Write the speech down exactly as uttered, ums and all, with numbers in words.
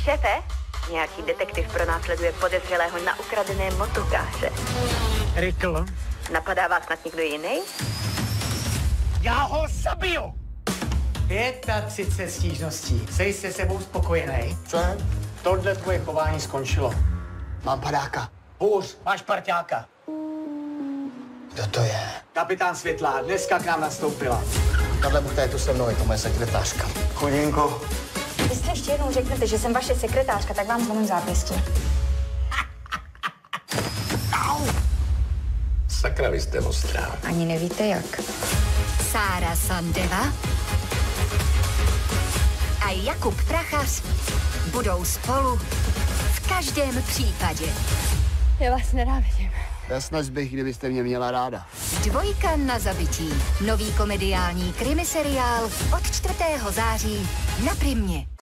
Šéfe, nějaký detektiv pronásleduje podezřelého na ukradené motokáře. Rykl. Napadá vás snad někdo jiný? Já ho zabiju! třicet pět stížností. Jsi se sebou spokojený? Co je? Tohle tvoje chování skončilo. Mám padáka. Hůř, máš parťáka. Kdo to je? Kapitán Světlá dneska k nám nastoupila. Tahle buchta je tu se mnou, je to moje sekretářka. Chudinko. Jestli ještě jednou řeknete, že jsem vaše sekretářka, tak vám zlomím zápěstí. Sakra, vy jste ostrá. Ani nevíte jak. Sára Sandeva a Jakub Prachař budou spolu v každém případě. Já vás nenávidím. Jasnaž bych, kdybyste mě měla ráda. Dvojka na zabití. Nový komediální krimiseriál od čtvrtého září na Primě.